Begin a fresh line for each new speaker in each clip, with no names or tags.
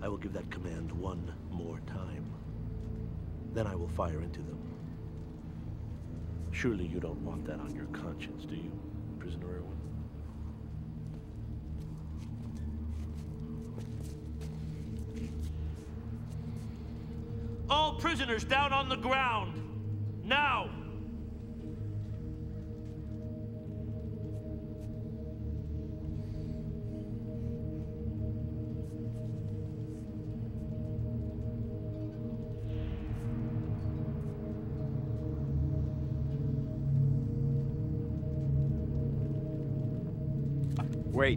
I will give that command one more time. Then I will fire into them. Surely you don't want that on your conscience, do you, Prisoner Irwin? All prisoners down on the ground! Now!
Wait.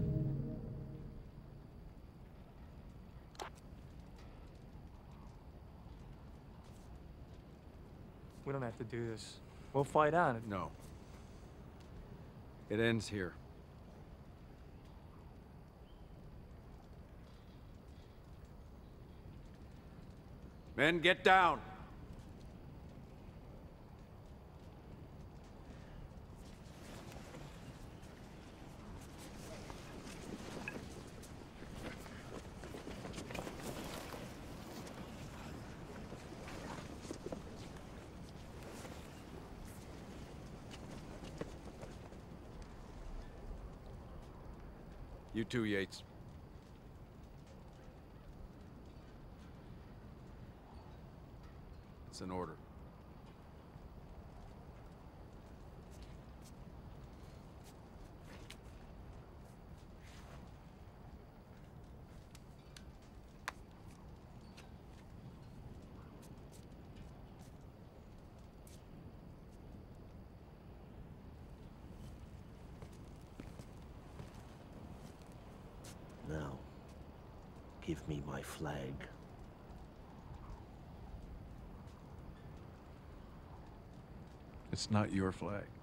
We don't have to do this. We'll fight on.
No. It ends here. Men, get down! You too, Yates. It's an order.
Now, give me my flag.
It's not your flag.